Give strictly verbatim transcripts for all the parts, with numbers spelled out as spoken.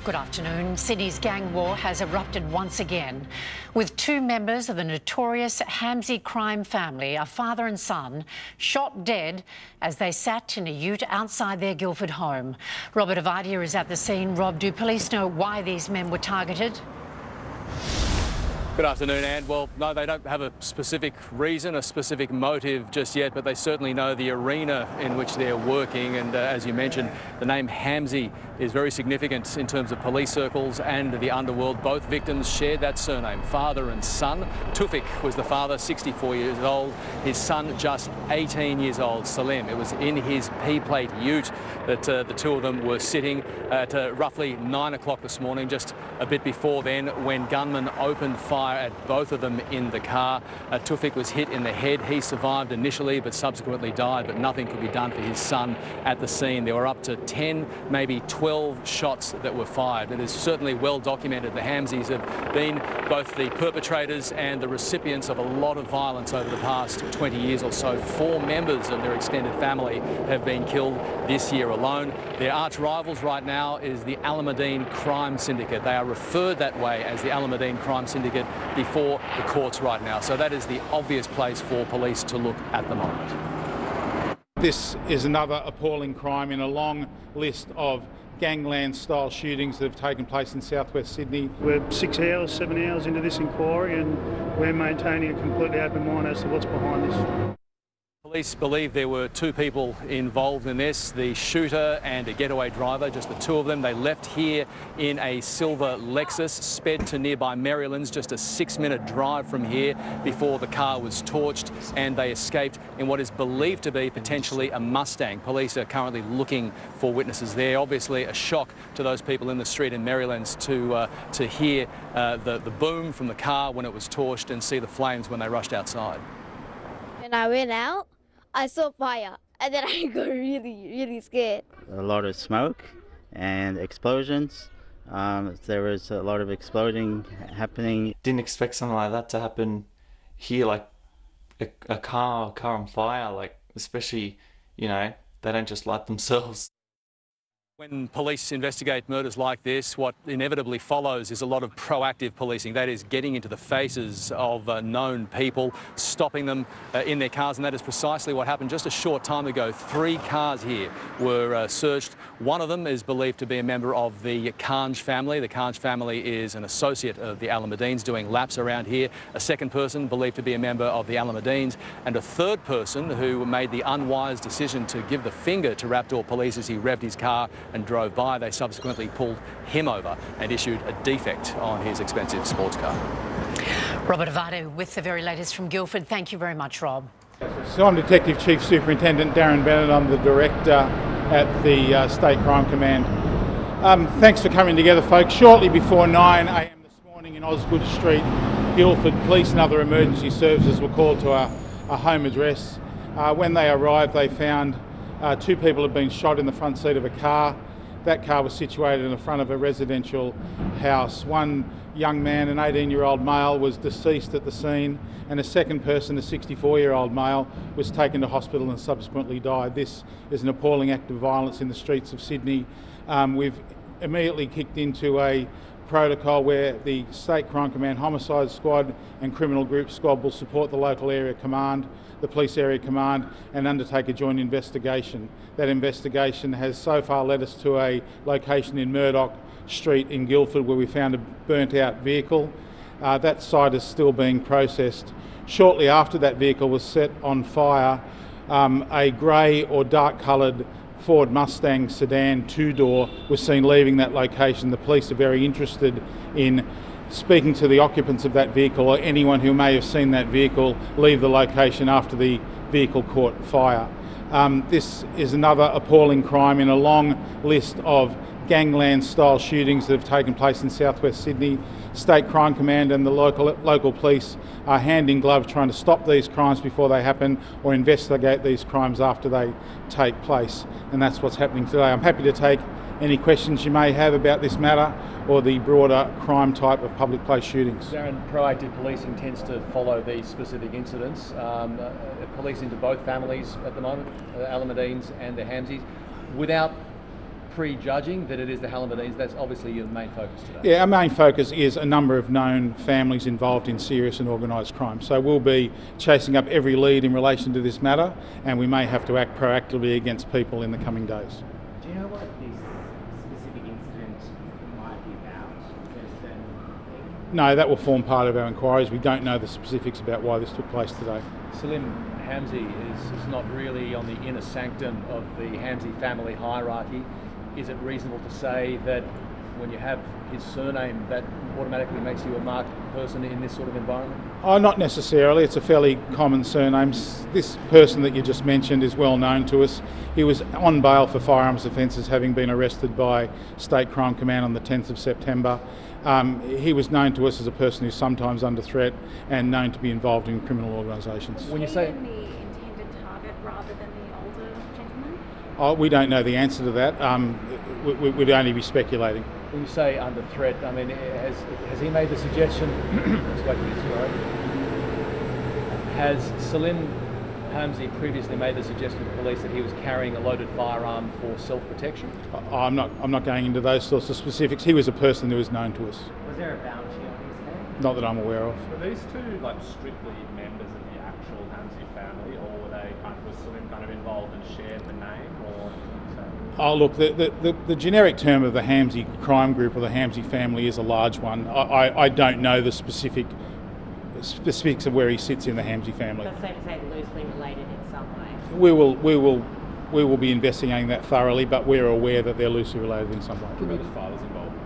Good afternoon. Sydney's gang war has erupted once again, with two members of the notorious Hamzy crime family, a father and son, shot dead as they sat in a ute outside their Guildford home. Robert Avadia is at the scene. Rob, do police know why these men were targeted? Good afternoon, Anne. Well, no, they don't have a specific reason, a specific motive just yet, but they certainly know the arena in which they're working. And uh, as you mentioned, the name Hamzy is very significant in terms of police circles and the underworld. Both victims shared that surname, father and son. Tufik was the father, sixty-four years old. His son, just eighteen years old, Salim. It was in his P-plate ute that uh, the two of them were sitting at uh, roughly nine o'clock this morning, just a bit before then, when gunmen opened fire at both of them in the car. Uh, Tufik was hit in the head. He survived initially but subsequently died, but nothing could be done for his son at the scene. There were up to ten, maybe twelve shots that were fired. It is certainly well documented. The Hamzys have been both the perpetrators and the recipients of a lot of violence over the past twenty years or so. Four members of their extended family have been killed this year alone. Their arch rivals right now is the Alameddine Crime Syndicate. They are referred that way as the Alameddine Crime Syndicate before the courts right now. So that is the obvious place for police to look at the moment. This is another appalling crime in a long list of gangland-style shootings that have taken place in southwest Sydney. We're six hours, seven hours into this inquiry, and we're maintaining a completely open mind as to what's behind this. Police believe there were two people involved in this, the shooter and a getaway driver, just the two of them. They left here in a silver Lexus, sped to nearby Marylands, just a six-minute drive from here, before the car was torched, and they escaped in what is believed to be potentially a Mustang. Police are currently looking for witnesses there. Obviously a shock to those people in the street in Marylands to, uh, to hear uh, the, the boom from the car when it was torched and see the flames when they rushed outside. When I went out, I saw fire, and then I got really, really scared. A lot of smoke and explosions. Um, there was a lot of exploding happening. Didn't expect something like that to happen here, like a, a car, a car on fire, like especially, you know, they don't just light themselves. When police investigate murders like this, what inevitably follows is a lot of proactive policing. That is getting into the faces of uh, known people, stopping them uh, in their cars, and that is precisely what happened just a short time ago. Three cars here were uh, searched. One of them is believed to be a member of the Kanj family. The Kanj family is an associate of the Alameddines doing laps around here. A second person believed to be a member of the Alameddines, and a third person who made the unwise decision to give the finger to Raptor police as he revved his car and drove by. They subsequently pulled him over and issued a defect on his expensive sports car. Robert Avadia with the very latest from Guildford. Thank you very much, Rob. So I'm Detective Chief Superintendent Darren Bennett. I'm the Director at the uh, State Crime Command. Um, thanks for coming together, folks. Shortly before nine a m this morning in Osgood Street, Guildford, police and other emergency services were called to a, a home address. Uh, when they arrived, they found Uh, two people had been shot in the front seat of a car. That car was situated in the front of a residential house. One young man, an eighteen-year-old male, was deceased at the scene, and a second person, a sixty-four-year-old male, was taken to hospital and subsequently died. This is an appalling act of violence in the streets of Sydney. Um, we've immediately kicked into a protocol where the State Crime Command Homicide Squad and Criminal Group Squad will support the local area command, the Police Area Command, and undertake a joint investigation. That investigation has so far led us to a location in Murdoch Street in Guildford where we found a burnt out vehicle. Uh, that site is still being processed. Shortly after that vehicle was set on fire, um, a grey or dark coloured Ford Mustang sedan two-door was seen leaving that location. The police are very interested in speaking to the occupants of that vehicle or anyone who may have seen that vehicle leave the location after the vehicle caught fire. Um, this is another appalling crime in a long list of gangland-style shootings that have taken place in southwest Sydney. State Crime Command and the local, local police are hand in glove trying to stop these crimes before they happen or investigate these crimes after they take place. And that's what's happening today. I'm happy to take any questions you may have about this matter or the broader crime type of public place shootings. Darren, proactive policing tends to follow these specific incidents. Um, uh, police into both families at the moment, uh, Alameddines and the Hamzys. Without prejudging that it is the Hamzy, that's obviously your main focus today. Yeah, our main focus is a number of known families involved in serious and organised crime. So we'll be chasing up every lead in relation to this matter, and we may have to act proactively against people in the coming days. Do you know what this specific incident might be about? No, that will form part of our inquiries. We don't know the specifics about why this took place today. Salim Hamzy is, is not really on the inner sanctum of the Hamzy family hierarchy. Is it reasonable to say that when you have his surname, that automatically makes you a marked person in this sort of environment? Oh, not necessarily. It's a fairly common surname. This person that you just mentioned is well known to us. He was on bail for firearms offences, having been arrested by State Crime Command on the tenth of September. Um, he was known to us as a person who's sometimes under threat and known to be involved in criminal organisations. When you say the intended target rather than the older gentleman? Oh, we don't know the answer to that. Um, we, we, we'd only be speculating. When you say under threat, I mean, has has he made the suggestion? Has Salim Hamzy previously made the suggestion to the police that he was carrying a loaded firearm for self-protection? I'm not. I'm not going into those sorts of specifics. He was a person who was known to us. Was there a bounty on his head? Not that I'm aware of. Were these two like strictly members of the actual Hamzy family, or were they kind of was Salim kind of involved and shared the name, or? Oh, look, the, the, the, the generic term of the Hamzy crime group or the Hamzy family is a large one. I, I, I don't know the specific specifics of where he sits in the Hamzy family. That's safe to say loosely related in some way. We will, we will, we will be investigating that thoroughly, but we're aware that they're loosely related in some way. What about his father's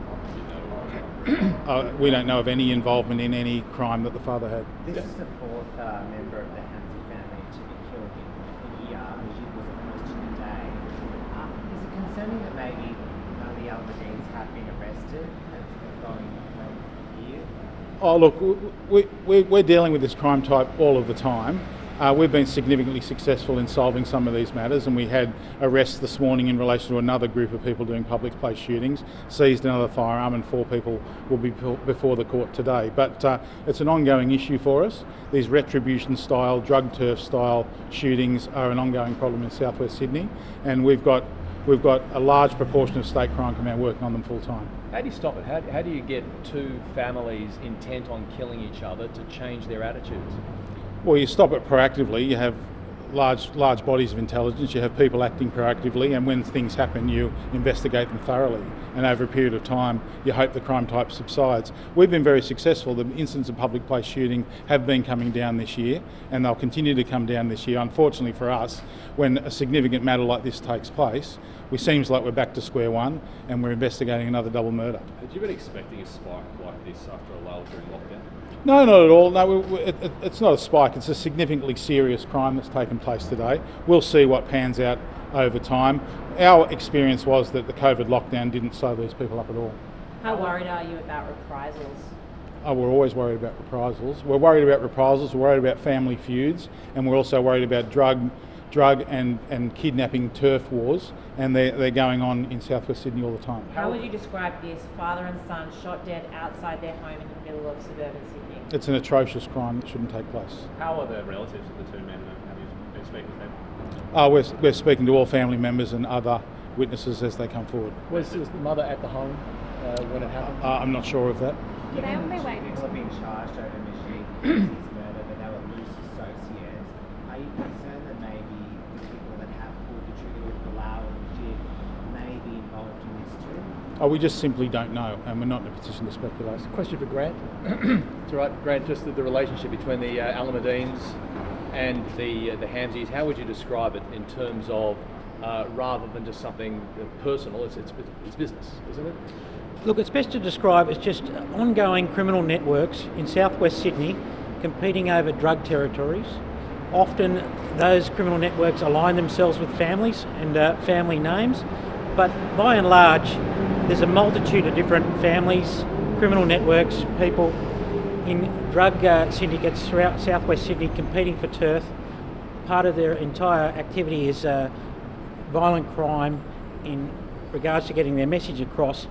involvement? uh, we don't know of any involvement in any crime that the father had. This is the fourth uh, member of the Hamzy family to be killed in a year, which was almost to the day. Uh, is it concerning that maybe none of the Almadines have been arrested and it's going from here? Oh, look, we, we, we're dealing with this crime type all of the time. Uh, we've been significantly successful in solving some of these matters, and we had arrests this morning in relation to another group of people doing public place shootings, seized another firearm, and four people will be before the court today. But uh, it's an ongoing issue for us. These retribution-style, drug turf-style shootings are an ongoing problem in southwest Sydney, and we've got we've got a large proportion of State Crime Command working on them full time. How do you stop it? How, how do you get two families intent on killing each other to change their attitudes? Well, you stop it proactively. You have large large bodies of intelligence. You have people acting proactively, and when things happen, you investigate them thoroughly. And over a period of time, you hope the crime type subsides. We've been very successful. The incidents of public place shooting have been coming down this year, and they'll continue to come down this year. Unfortunately for us, when a significant matter like this takes place, it seems like we're back to square one, and we're investigating another double murder. Had you been expecting a spike like this after a lull during lockdown? No, not at all. No, we, it, it, it's not a spike. It's a significantly serious crime that's taken place today. We'll see what pans out over time. Our experience was that the COVID lockdown didn't slow these people up at all. How worried are you about reprisals? Oh, we're always worried about reprisals. We're worried about reprisals, we're worried about family feuds, and we're also worried about drug drug and, and kidnapping turf wars, and they're, they're going on in southwest Sydney all the time. How would you describe this? Father and son shot dead outside their home in the middle of suburban Sydney. It's an atrocious crime that shouldn't take place. How are the relatives of the two men? Have you been speaking to them? Uh, we're, we're speaking to all family members and other witnesses as they come forward. Was, was the mother at the home uh, when it happened? Uh, I'm not sure of that. Given they were being charged over Machine murder, but they were loose associates, are you concerned that maybe the people that have pulled the trigger with the Lau and Majid may be involved in this too? Oh, we just simply don't know, and we're not in a position to speculate. Question for Grant. It's all right, Grant, just the, the relationship between the uh, Alameddines and the, uh, the Hamzys, how would you describe it in terms of, uh, rather than just something personal, it's, it's, it's business, isn't it? Look, it's best to describe as just ongoing criminal networks in southwest Sydney competing over drug territories. Often those criminal networks align themselves with families and uh, family names, but by and large there's a multitude of different families, criminal networks, people in drug uh, syndicates throughout southwest Sydney competing for turf. Part of their entire activity is uh, violent crime in regards to getting their message across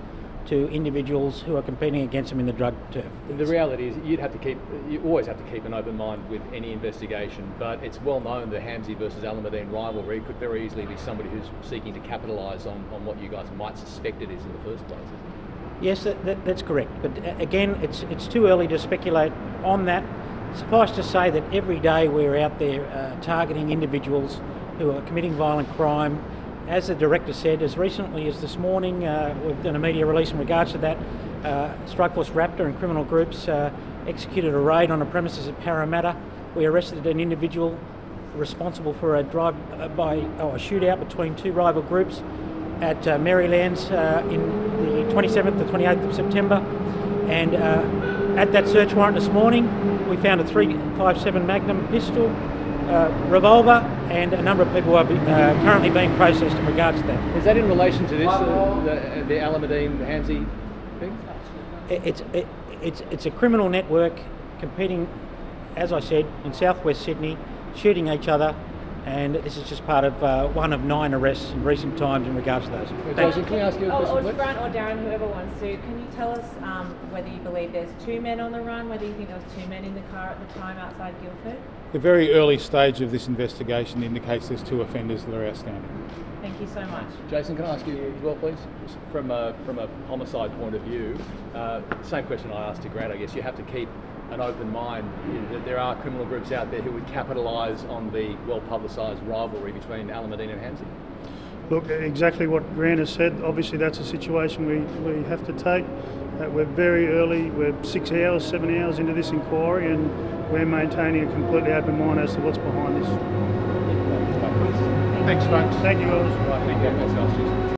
to individuals who are competing against them in the drug turf. The reality is you'd have to keep, you always have to keep an open mind with any investigation, but it's well known the Hamzy versus Alameddine rivalry could very easily be somebody who's seeking to capitalise on, on what you guys might suspect it is in the first place, isn't it? Yes, that, that, that's correct. But uh, again, it's, it's too early to speculate on that. Suffice to say that every day we're out there uh, targeting individuals who are committing violent crime. As the director said, as recently as this morning, uh, we've done a media release in regards to that. Uh, Strikeforce Raptor and criminal groups uh, executed a raid on a premises at Parramatta. We arrested an individual responsible for a drive uh, by oh, a shootout between two rival groups at uh, Marylands uh, in the twenty-seventh to twenty-eighth of September. And uh, at that search warrant this morning, we found a three fifty-seven Magnum pistol, Uh, revolver, and a number of people are be, uh, currently being processed in regards to that. Is that in relation to this, uh, the, the Alameddine Hamzy thing? It, it's it, it's it's a criminal network competing, as I said, in southwest Sydney, shooting each other, and this is just part of uh, one of nine arrests in recent times in regards to those. Jason, can I ask you a question, or, or please? Grant or Darren, whoever wants to, can you tell us um, whether you believe there's two men on the run, whether you think there was two men in the car at the time outside Guildford? The very early stage of this investigation indicates there's two offenders that are outstanding. Thank you so much. Jason, can I ask you as well, please? From a, from a homicide point of view, uh, same question I asked to Grant, I guess. You have to keep an open mind. There are criminal groups out there who would capitalise on the well-publicised rivalry between Alameddine and Hamzy. Look, exactly what Grant has said. Obviously, that's a situation we, we have to take. Uh, we're very early. We're six hours, seven hours into this inquiry, and we're maintaining a completely open mind as to what's behind this. Thanks, folks. Thank you, guys. Right, thank you. Thanks, guys.